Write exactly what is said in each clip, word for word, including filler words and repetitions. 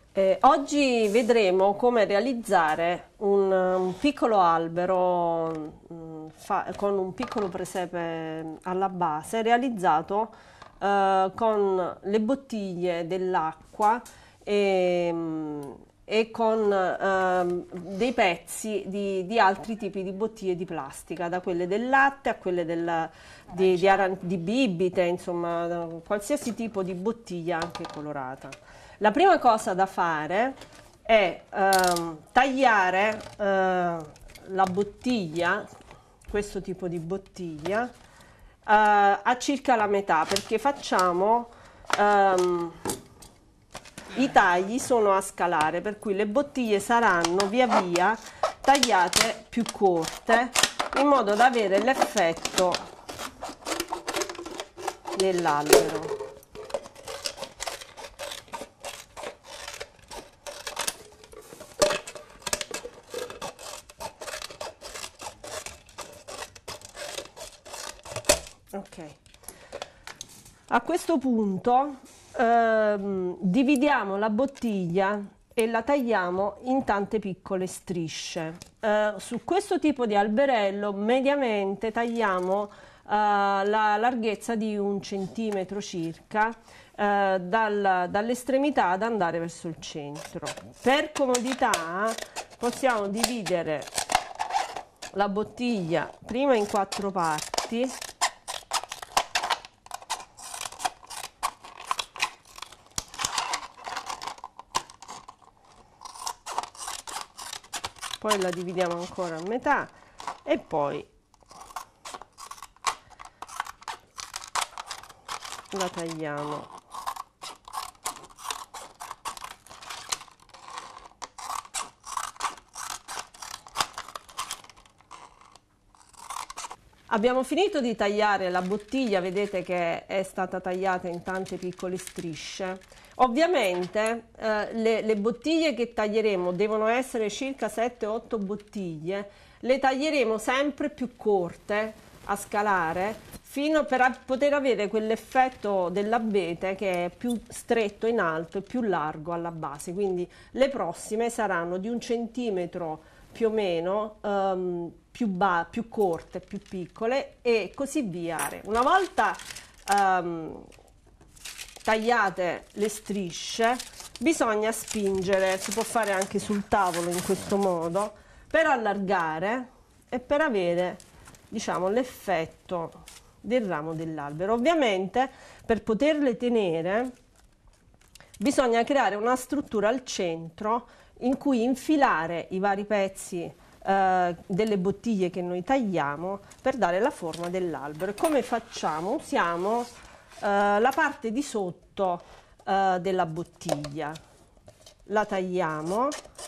Eh, oggi vedremo come realizzare un, un piccolo albero mh, fa- con un piccolo presepe alla base realizzato eh, con le bottiglie dell'acqua e, mh, e con ehm, dei pezzi di, di altri tipi di bottiglie di plastica, da quelle del latte a quelle del, di, di, aran- di bibite, insomma, da qualsiasi tipo di bottiglia anche colorata. La prima cosa da fare è ehm, tagliare eh, la bottiglia, questo tipo di bottiglia, eh, a circa la metà, perché facciamo ehm, i tagli sono a scalare, per cui le bottiglie saranno via via tagliate più corte in modo da avere l'effetto dell'albero. Ok, a questo punto ehm, dividiamo la bottiglia e la tagliamo in tante piccole strisce. Eh, su questo tipo di alberello mediamente tagliamo eh, la larghezza di un centimetro circa eh, dal, dall'estremità ad andare verso il centro. Per comodità possiamo dividere la bottiglia prima in quattro parti poi la dividiamo ancora a metà e poi la tagliamo. Abbiamo finito di tagliare la bottiglia, vedete che è stata tagliata in tante piccole strisce. Ovviamente eh, le, le bottiglie che taglieremo devono essere circa sette otto bottiglie, le taglieremo sempre più corte a scalare fino per a poter avere quell'effetto dell'abete che è più stretto in alto e più largo alla base, quindi le prossime saranno di un centimetro più o meno, um, più, ba- più corte, più piccole e così via. Una volta um, tagliate le strisce bisogna spingere, si può fare anche sul tavolo in questo modo, per allargare e per avere, diciamo, l'effetto del ramo dell'albero. Ovviamente per poterle tenere bisogna creare una struttura al centro in cui infilare i vari pezzi eh, delle bottiglie che noi tagliamo per dare la forma dell'albero. E come facciamo? Usiamo eh, la parte di sotto eh, della bottiglia, la tagliamo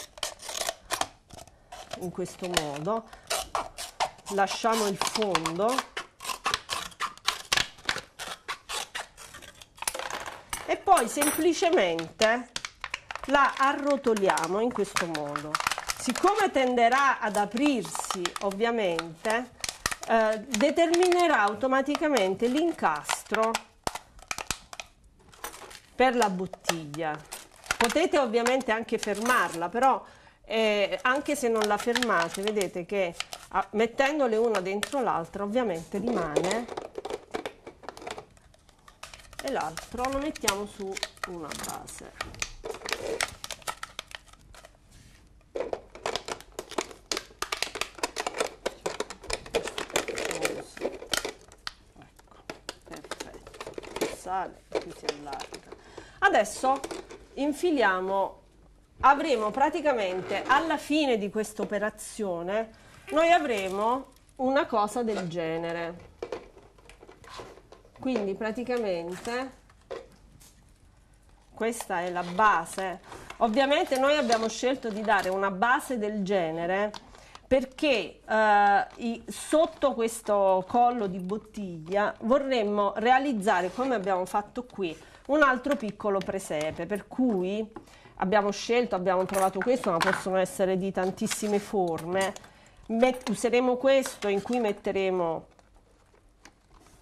in questo modo, lasciamo il fondo e poi semplicemente la arrotoliamo in questo modo. Siccome tenderà ad aprirsi, ovviamente, eh, determinerà automaticamente l'incastro per la bottiglia. Potete ovviamente anche fermarla, però eh, anche se non la fermate, vedete che ah, mettendole una dentro l'altra ovviamente rimane e l'altro lo mettiamo su una base. Sale, qui si allarga. Adesso infiliamo, avremo praticamente alla fine di questa operazione noi avremo una cosa del genere, quindi praticamente questa è la base. Ovviamente noi abbiamo scelto di dare una base del genere perché eh, i, sotto questo collo di bottiglia vorremmo realizzare, come abbiamo fatto qui, un altro piccolo presepe, per cui abbiamo scelto, abbiamo trovato questo, ma possono essere di tantissime forme. Met- useremo questo in cui metteremo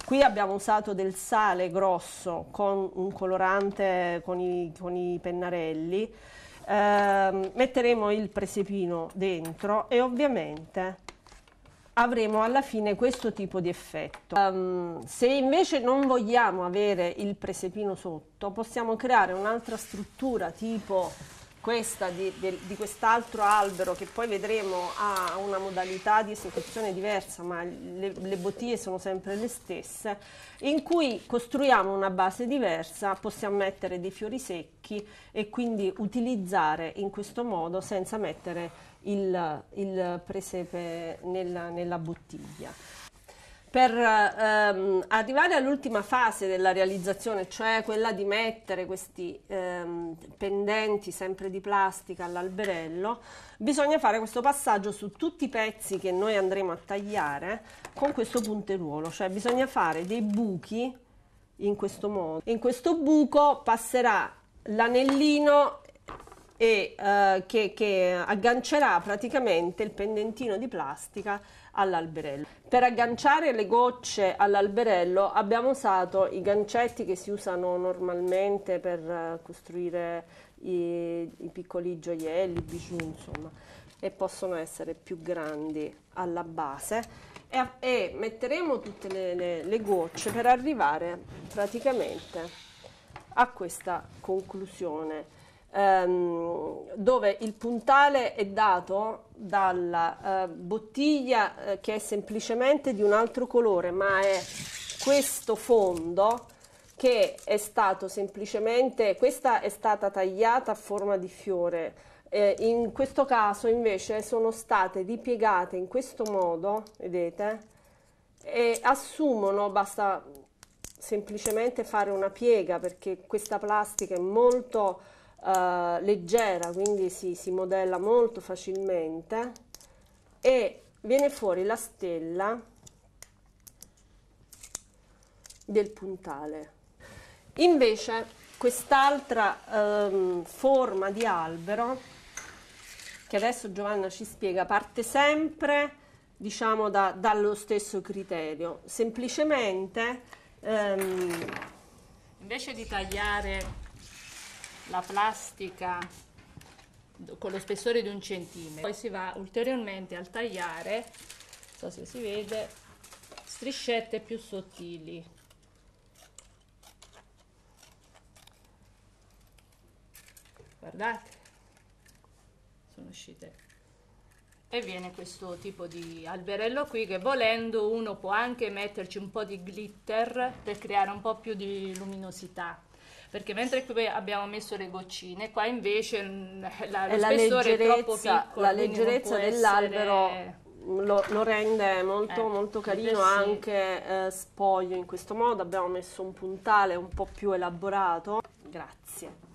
Qui abbiamo usato del sale grosso con un colorante con i, con i pennarelli. Eh, metteremo il presepino dentro e ovviamente avremo alla fine questo tipo di effetto. Um, se invece non vogliamo avere il presepino sotto, possiamo creare un'altra struttura tipo questa di, di, di quest'altro albero, che poi vedremo ha una modalità di esecuzione diversa, ma le, le bottiglie sono sempre le stesse, in cui costruiamo una base diversa, possiamo mettere dei fiori secchi e quindi utilizzare in questo modo senza mettere il, il presepe nella, nella bottiglia. Per ehm, arrivare all'ultima fase della realizzazione, cioè quella di mettere questi ehm, pendenti sempre di plastica all'alberello, bisogna fare questo passaggio su tutti i pezzi che noi andremo a tagliare con questo punteruolo, cioè bisogna fare dei buchi in questo modo. In questo buco passerà l'anellino e eh, che, che aggancerà praticamente il pendentino di plastica all'alberello. Per agganciare le gocce all'alberello abbiamo usato i gancetti che si usano normalmente per uh, costruire i, i piccoli gioielli, i bijou, insomma, e possono essere più grandi alla base e, e metteremo tutte le, le, le gocce per arrivare praticamente a questa conclusione. Um, dove il puntale è dato dalla uh, bottiglia uh, che è semplicemente di un altro colore, ma è questo fondo che è stato semplicemente, questa è stata tagliata a forma di fiore, eh, in questo caso invece sono state ripiegate in questo modo, vedete, e assumono, basta semplicemente fare una piega perché questa plastica è molto Uh, leggera, quindi si, si modella molto facilmente e viene fuori la stella del puntale. Invece quest'altra um, forma di albero che adesso Giovanna ci spiega parte sempre, diciamo, da, dallo stesso criterio, semplicemente um, invece di tagliare la plastica con lo spessore di un centimetro, poi si va ulteriormente a tagliare, non so se si vede, striscette più sottili. Guardate, sono uscite. E viene questo tipo di alberello qui che, volendo, uno può anche metterci un po' di glitter per creare un po' più di luminosità. Perché mentre qui abbiamo messo le goccine, qua invece la, lo la spessore è troppo piccolo. La leggerezza dell'albero essere... lo, lo rende molto, eh, molto carino, sì. anche eh, spoglio in questo modo. Abbiamo messo un puntale un po' più elaborato. Grazie.